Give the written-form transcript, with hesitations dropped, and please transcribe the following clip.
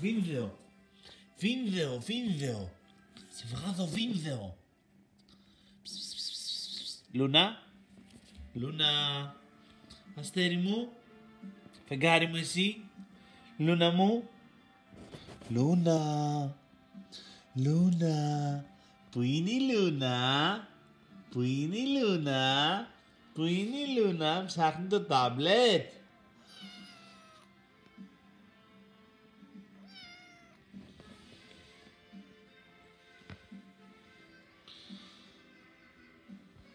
Βίνδεο. Σε βγάζω Βίνδεο. Λούνα. Αστέρι μου. Φεγγάρι μου εσύ. Λούνα μου. Λούνα. Πού είναι η Λούνα. Ψάχνει το τάμπλετ.